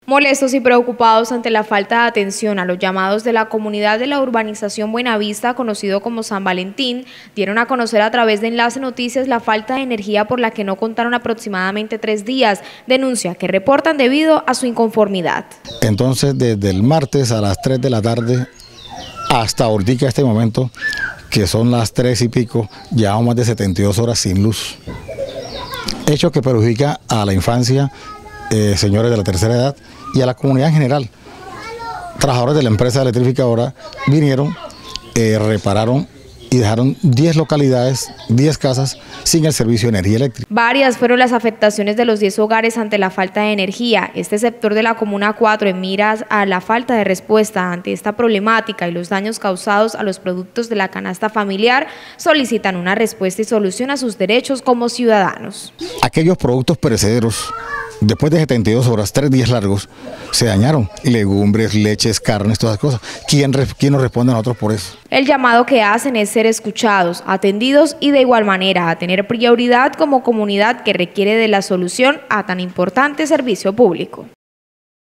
Molestos y preocupados ante la falta de atención a los llamados de la comunidad de la urbanización Buenavista, conocido como San Valentín, dieron a conocer a través de Enlace Noticias la falta de energía por la que no contaron aproximadamente 3 días, denuncia que reportan debido a su inconformidad. Entonces, desde el martes a las 3 de la tarde hasta ahorita, este momento, que son las 3 y pico, llevamos más de 72 horas sin luz. Hecho que perjudica a la infancia, señores de la tercera edad, y a la comunidad en general. Trabajadores de la empresa electrificadora vinieron, repararon y dejaron 10 localidades, 10 casas sin el servicio de energía eléctrica. Varias fueron las afectaciones de los 10 hogares ante la falta de energía. Este sector de la Comuna 4, en miras a la falta de respuesta ante esta problemática y los daños causados a los productos de la canasta familiar, solicitan una respuesta y solución a sus derechos como ciudadanos. Aquellos productos perecederos, después de 72 horas, 3 días largos, se dañaron. Legumbres, leches, carnes, todas las cosas. ¿Quién nos responde a nosotros por eso? El llamado que hacen es ser escuchados, atendidos y de igual manera a tener prioridad como comunidad que requiere de la solución a tan importante servicio público.